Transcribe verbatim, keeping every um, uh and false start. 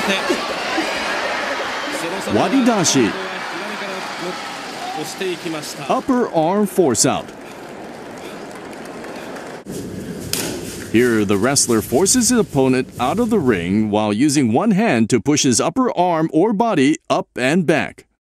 Waridashi. Upper arm force out. Here, the wrestler forces his opponent out of the ring while using one hand to push his upper arm or body up and back.